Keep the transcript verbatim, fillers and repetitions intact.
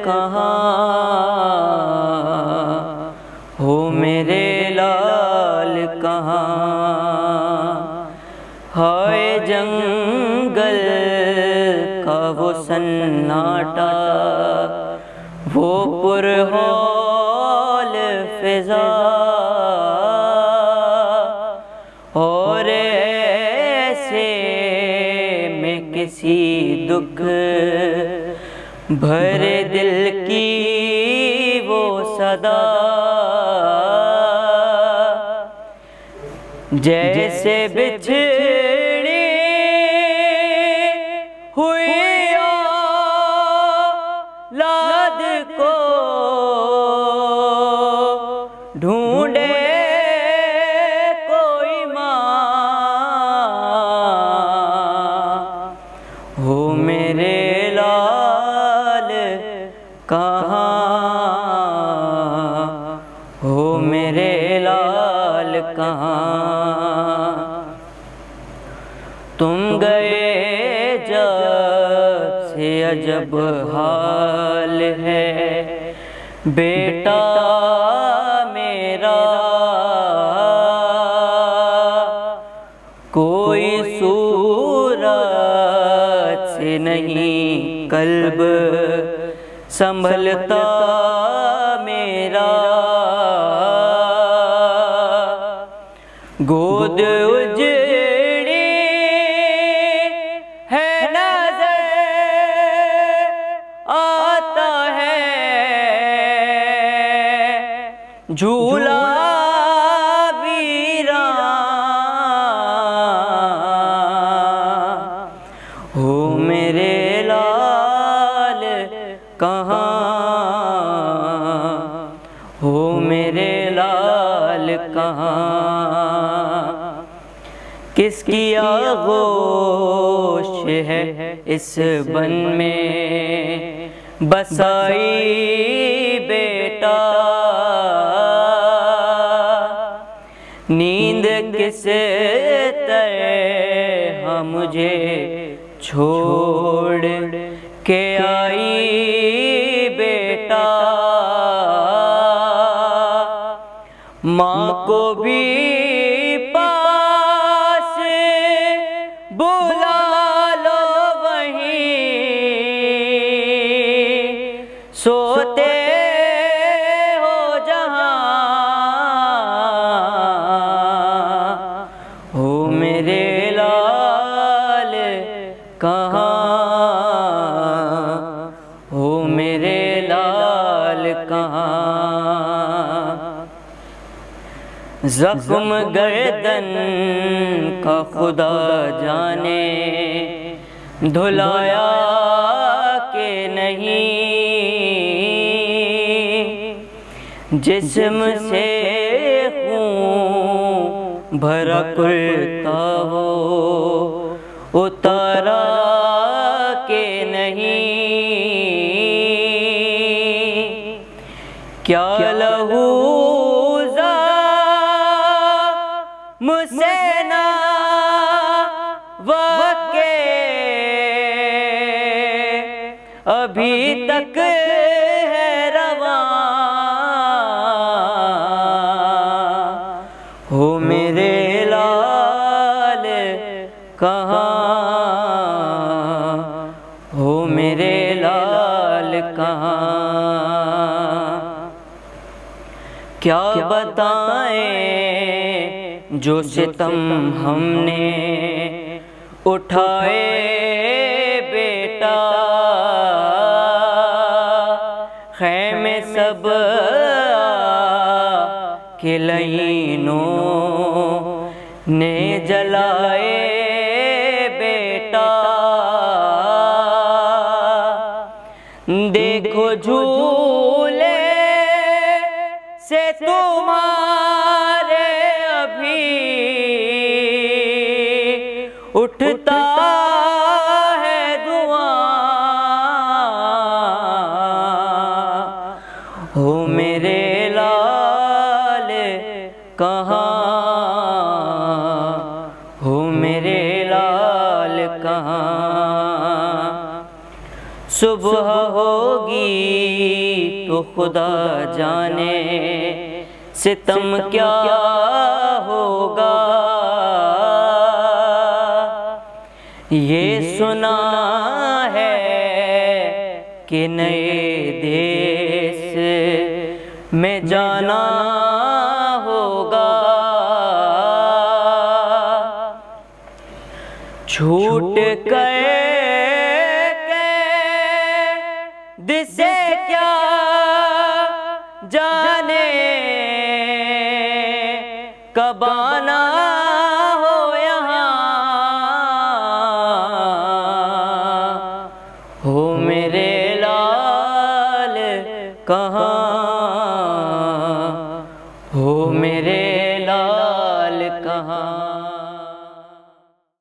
कहाँ, हो मेरे लाल कहाँ। हाय जंगल का वो सन्नाटा, वो पुरहौल फिजा, और ऐसे में किसी दुख भरे दिल की वो सदा, जैसे बिछड़ी हुई औलाद को ढूंढे कोई माँ, हो मेरे लाल कहाँ, हो मेरे लाल कहाँ। तुम गए जब से अजब हाल है बेटा मेरा, कोई सूरत से नहीं कल्ब संभलता मेरा, गोद उजड़ी है नजर आता है, झूला वीरा, हो मेरे लाल कहाँ, हो मेरे लाल कहाँ। किसकी आगोश है इस बन में बसाई बेटा, नींद किस तरह मुझे छोड़ के आई बेटा, माँ को भी पास बुला लो वहीं, सोते हो जहाँ, हो मेरे लाल कहाँ, हो मेरे लाल कहाँ। जख्म गर्दन का खुदा जाने धुलाया के नहीं, जिस्म से खून भरा कुर्ता हो उतारा के नहीं, क्या लहू मुझसे ना वाके अभी तक है रवां, हो मेरे लाल कहाँ, हो मेरे लाल कहाँ। क्या बताएं जो सितम हमने उठाए बेटा, खैमे सब के लईनों ने जलाए बेटा, देखो झूले से तुम्हारे अभी उठता है धुआं, हो मेरे लाल कहाँ, हो मेरे लाल कहाँ। सुबह होगी तो खुदा जाने सितम क्या होगा। ये सुना है कि नए देश में जाना होगा। छूट गए दिसे क्या जाने